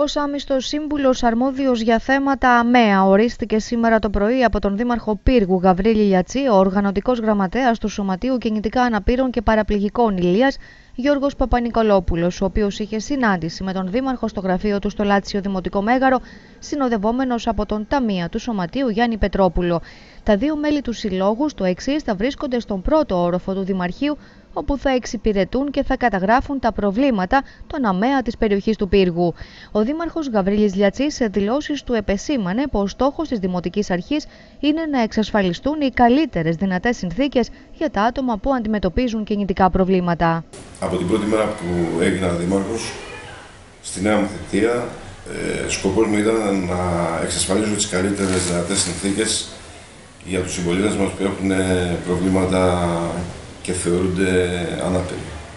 Ως άμιστος σύμβουλος αρμόδιος για θέματα ΑΜΕΑ ορίστηκε σήμερα το πρωί από τον Δήμαρχο Πύργου Γαβρίλη Λιατσί ο οργανωτικός γραμματέας του Σωματείου Κινητικά Αναπήρων και Παραπληγικών Ηλίας Γιώργος Παπα-Νικολόπουλος, ο οποίος είχε συνάντηση με τον Δήμαρχο στο γραφείο του στο Λάτσιο Δημοτικό Μέγαρο, συνοδευόμενος από τον ταμεία του Σωματείου Γιάννη Πετρόπουλο. Τα δύο μέλη του συλλόγου στο εξής θα βρίσκονται στον πρώτο όροφο του Δημαρχείου, όπου θα εξυπηρετούν και θα καταγράφουν τα προβλήματα των ΑΜΕΑ της περιοχής του Πύργου. Ο Δήμαρχος Γαβρίλης Λιατσής σε δηλώσεις του επεσήμανε πως στόχος της Δημοτικής Αρχής είναι να εξασφαλιστούν οι καλύτερες δυνατές συνθήκες για τα άτομα που αντιμετωπίζουν κινητικά προβλήματα. Από την πρώτη μέρα που έγινα Δήμαρχος, στη νέα μου θητεία, σκοπός μου ήταν να εξασφαλίσω τις καλύτερες δυνατές συνθήκες για τους συμπολίτες μας που έχουν προβλήματα και θεωρούνται ανάπηροι.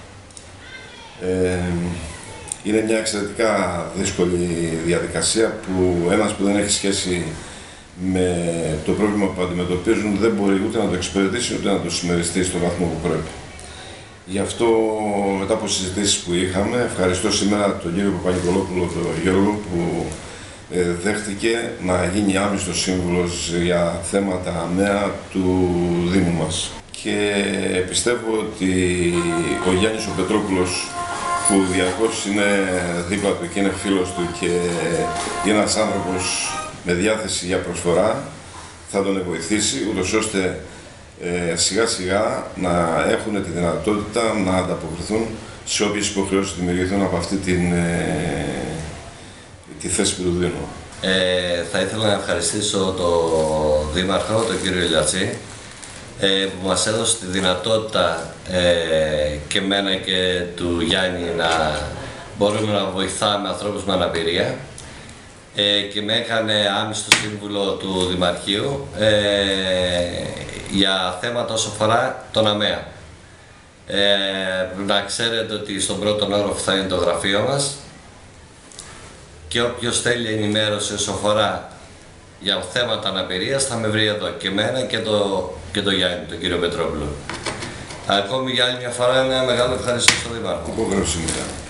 Είναι μια εξαιρετικά δύσκολη διαδικασία που ένας που δεν έχει σχέση με το πρόβλημα που αντιμετωπίζουν δεν μπορεί ούτε να το εξυπηρετήσει ούτε να το συμμεριστεί στο βαθμό που πρέπει. Γι' αυτό, μετά από συζητήσεις που είχαμε, ευχαριστώ σήμερα τον κύριο Παπα-Νικολόπουλο, τον Γιώργο, που δέχτηκε να γίνει άμιστος σύμβουλος για θέματα ΑΜΕΑ του Δήμου μας. Και πιστεύω ότι ο Γιάννης ο Πετρόπουλος, που διαρκώς είναι δίπλα του και είναι φίλος του και είναι ένας άνθρωπος με διάθεση για προσφορά, θα τον βοηθήσει ούτως ώστε σιγά σιγά να έχουν τη δυνατότητα να ανταποκριθούν σε όποιες υποχρεώσεις δημιουργηθούν από αυτή τη θέση του Δήμου. Θα ήθελα να ευχαριστήσω τον Δήμαρχο, τον κύριο Λιατσί, που μας έδωσε τη δυνατότητα και εμένα και του Γιάννη να μπορούμε να βοηθάμε ανθρώπους με αναπηρία και με έκανε άμιστο σύμβουλο του Δημαρχείου για θέματα όσο αφορά τον ΑΜΕΑ. Να ξέρετε ότι στον πρώτο όροφο θα είναι το γραφείο μας και όποιος θέλει ενημέρωση όσο αφορά για θέματα αναπηρίας θα με βρει εδώ, και εμένα και το Γιάννη, τον κύριο Πετρόπουλο. Ακόμη για άλλη μια φορά ένα μεγάλο ευχαριστώ στον Δήμαρχο.